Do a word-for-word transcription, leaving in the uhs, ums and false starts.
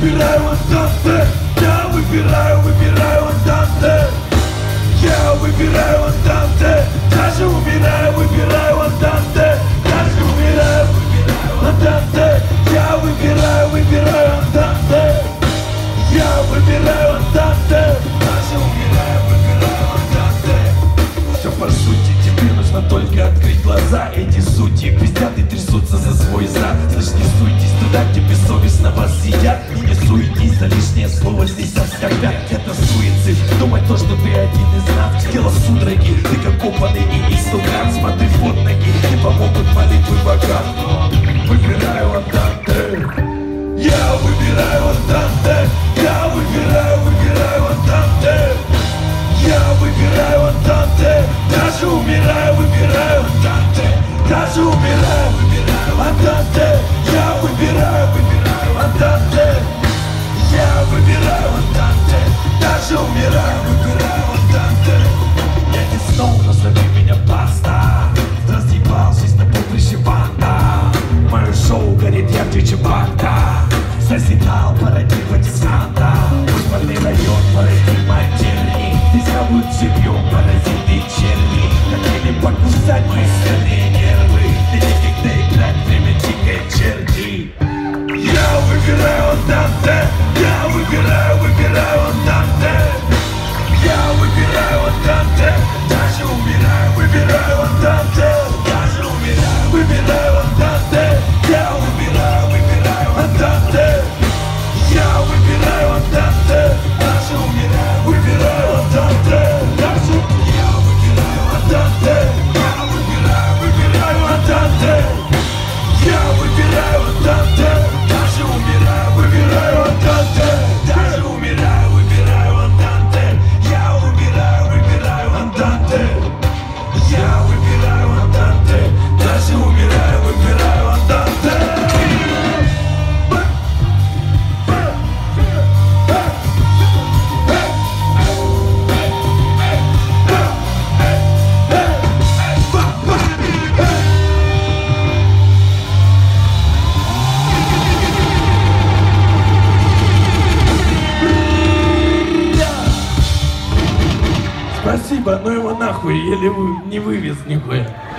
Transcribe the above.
выбираю Антанте, я выбираю, выбираю Антанте. Я выбираю Антанте, даже умираю, выбираю Антанте, даже умираю, выбираю Антанте. Я выбираю, выбираю Антанте. Я выбираю Антанте, даже умираю, выбираю Антанте. Все по сути, теперь нужно только открыть глаза. Эти сути пиздят и трясутся за свой зад. Слышь, не суйтесь туда, где бессовестно вас сидят. И не суетись, за лишнее слово здесь оскорбят. Это суицид, думать то, что ты один из нас. Тело судороги, ты как копанный и истукан. Смотри под ноги, не помогут молитвы богам. Выбираю Антанте. Я выбираю Антанте. Я выбираю, выбираю Антанте. Я выбираю Антанте. Даже умираю, выбираю Антанте. Даже умираю, выбираю Антанте. Я выбираю, выбираю Антанте. Я выбираю Антанте. Даже умираю, выбираю Антанте. Я не снова, назови меня баста. Разъебал жизнь на поприще банда. Мое шоу горит ярче, чем банда. Созидал парадигма десанта. Пушмальный район, парадигма терни. Здесь хавают живьем паразиты черни. Хотели покусать мои стальные нервы. Для некогда играть время дикой черни. Я выбираю Антанте. Я выбираю, выбираю Антанте. Я выбираю Антанте. Даже умираю, выбираю Антанте. Даже умираю, выбираю Антанте. Я выбираю, выбираю Антанте. Я выбираю Антанте. Даже умираю, выбираю Антанте. Даже я выбираю Антанте. Я выбираю, выбираю Антанте. Я выбираю Антанте. Даже умираю, выбираю Антанте. Даже умираю, выбираю Антанте. Я выбираю, выбираю Антанте. Я выбираю Антанте. Даже умираю, выбираю Антанте. Спасибо, но его нахуй, еле вы не вывез нихуя.